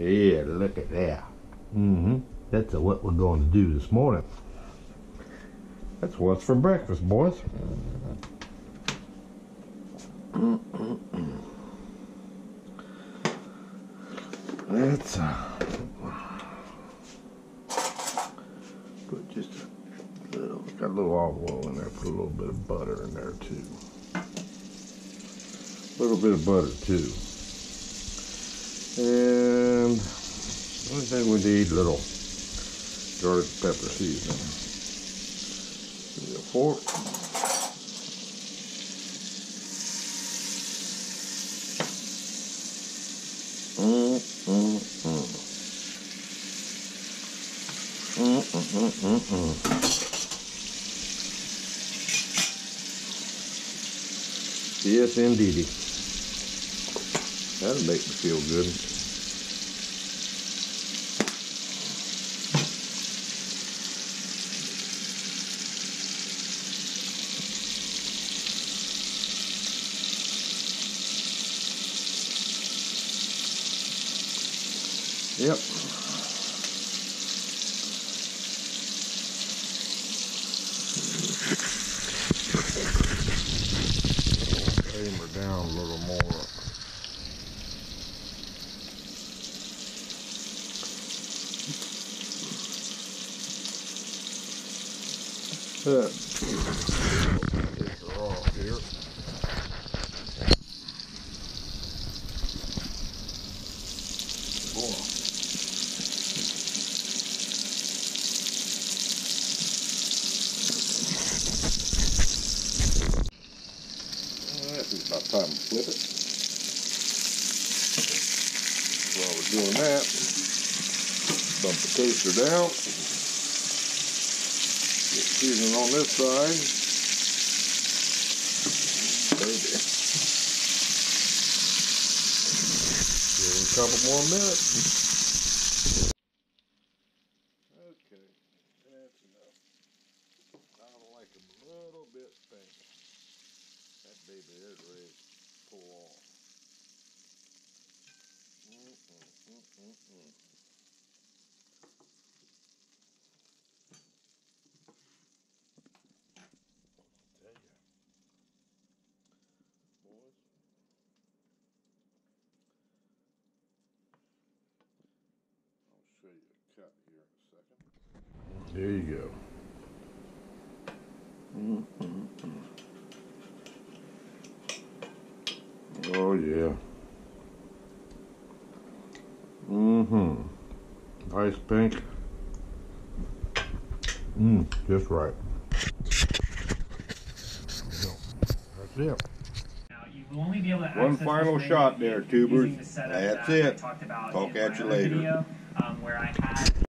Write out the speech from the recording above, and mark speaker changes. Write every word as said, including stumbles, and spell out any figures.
Speaker 1: Yeah, look at that. Mm-hmm. That's what we're going to do this morning. That's what's for breakfast, boys. Let's uh, put just a little, got a little olive oil in there, put a little bit of butter in there too. A little bit of butter too. And the only thing we need, a little garlic pepper seasoning. Give me a fork. Mm, mm, mm. Mm, mm, mm, mm, mm. Yes, indeedy. That'll make me feel good. Yep. Aim her down a little more. Uh, take her off here. It's about time to flip it. While we're doing that, dump the toaster down. Get seasoning on this side. Baby. Give it a couple more minutes. Okay, that's enough. I don't like them a little bit pink. That baby is ready to pull off. Mm -mm, mm -mm -mm. I'll tell you, boys. I'll show you a cut here in a second. There you go. Mm -mm -mm. Oh yeah. Mm-hmm. Nice pink. Mmm, just right. That's it.
Speaker 2: Now, you will only be able to
Speaker 1: One final shot there, tubers.
Speaker 2: the
Speaker 1: That's it.
Speaker 2: Talked about
Speaker 1: Talk at you later.
Speaker 2: Video, um, where I had